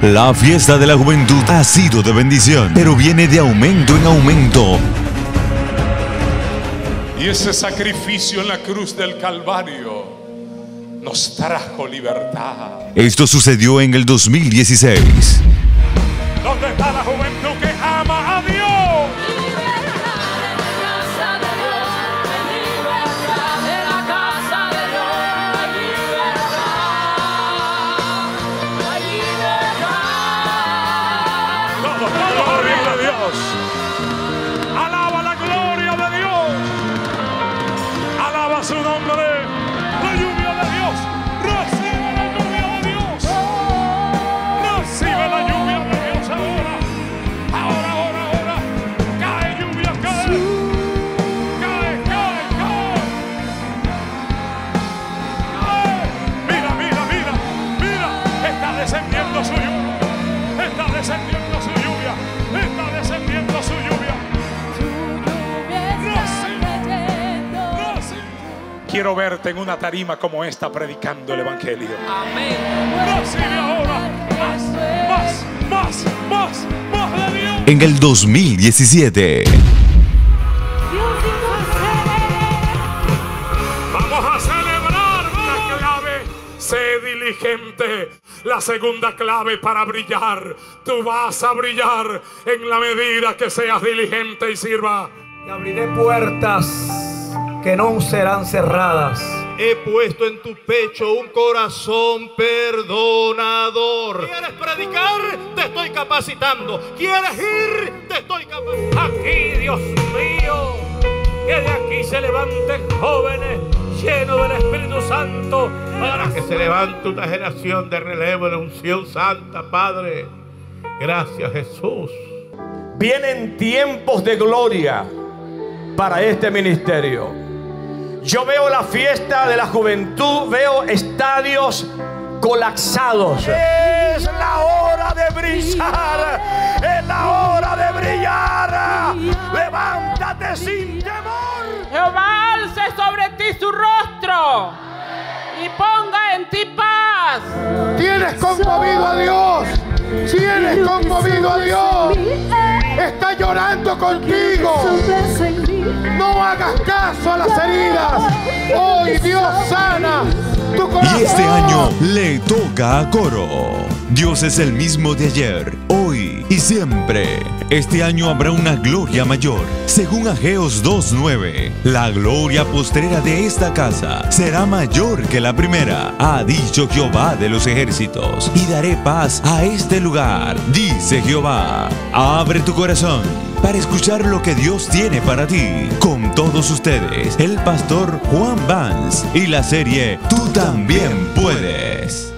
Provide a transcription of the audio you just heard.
La fiesta de la juventud ha sido de bendición, pero viene de aumento en aumento. Y ese sacrificio en la cruz del Calvario nos trajo libertad. Esto sucedió en el 2016. ¿Dónde está la juventud que ama a Dios? Alaba la gloria de Dios. Alaba su nombre. La lluvia de Dios. Recibe la lluvia de Dios. Recibe la lluvia de Dios ahora. Ahora. Cae lluvia, cae. Cae. Mira. Está descendiendo su lluvia. Está descendiendo su lluvia. Quiero verte en una tarima como esta predicando el evangelio. Amén. Recibe ahora más de Dios. En el 2017. Vamos a celebrar. La clave, sé diligente. La segunda clave para brillar. Tú vas a brillar en la medida que seas diligente y sirva. Y abriré puertas que no serán cerradas. He puesto en tu pecho un corazón perdonador. ¿Quieres predicar? Te estoy capacitando. ¿Quieres ir? Te estoy capacitando. Aquí, Dios mío, que de aquí se levanten jóvenes llenos del Espíritu Santo Para que se levante una generación de relevo de unción santa, Padre. Gracias, Jesús. Vienen tiempos de gloria para este ministerio. Yo veo la fiesta de la juventud, veo estadios colapsados. Es la hora de brillar, es la hora de brillar. Levántate sin temor. Jehová alce sobre ti su rostro y ponga en ti paz. Tienes conmovido a Dios. Tienes conmovido a Dios. Está llorando contigo. No hagas caso a las heridas. Hoy Dios sana tu corazón. Y este año le toca a Coro. Dios es el mismo de ayer, hoy y siempre. Este año habrá una gloria mayor. Según Ageos 2:9, la gloria postrera de esta casa será mayor que la primera, ha dicho Jehová de los ejércitos. Y daré paz a este lugar, dice Jehová. Abre tu corazón para escuchar lo que Dios tiene para ti. Con todos ustedes, el pastor Juan Vance y la serie Tú también puedes.